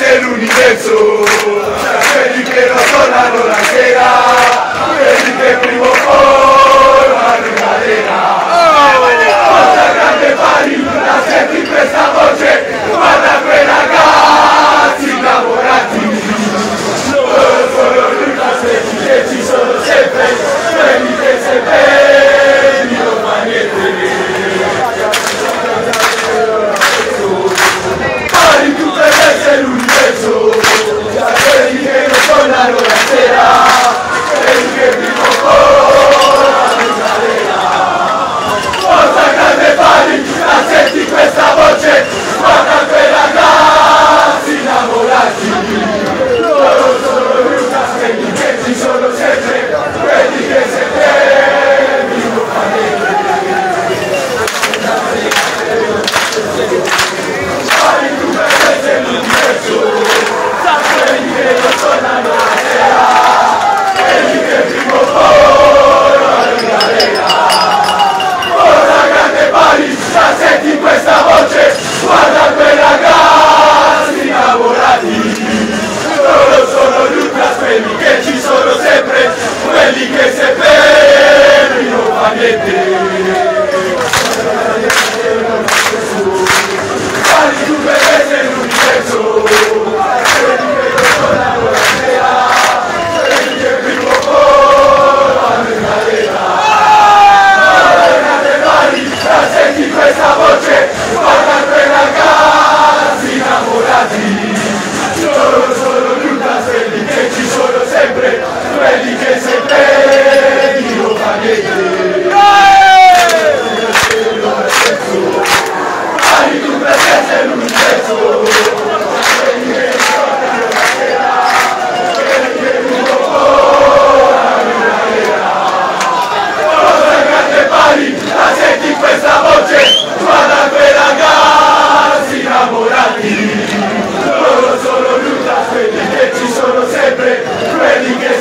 dell'universo, quelli che non tornano la sera, quelli che prima o poi vanno in galera. Cosa grande pari, la senti questa voce, guarda quei ragazzi innamorati. Loro sono Lucas, quelli che ci sono sempre, quelli che se vedi non fa niente. Pari tutte le l'universo, quelli che non tornano la sera, quelli che prima o poi vanno in galera. Cosa grande pari, la senti questa voce, guarda quei ragazzi innamorati. Loro sono Lucas, quelli che ci sono sempre, quelli che se vedi non fa niente. Pari tutte le l'universo, quelli che non tornano la sera, quelli che prima o poi vanno in galera. Cosa grande pari, la senti questa voce, guarda quei ragazzi innamorati. Loro sono Lucas, quelli che ci sono sempre, quelli che se fermi non fa niente. Pari tu vedete l'universo, quelli che non tornano la sera, quelli che prima o poi vanno in galera. Guardate pari, la senti questa voce, guarda quei ragazzi innamorati. Loro sono Lucas, quelli che ci sono sempre, quelli che se vedi non fa niente. Pari tu presente l'universo, quelli che tornano la sera, quelli che prima o poi vanno in galera. Cosa grande pari, la senti questa voce, guarda quei ragazzi innamorati. Loro sono Lucas, quelli che ci sono sempre, quelli che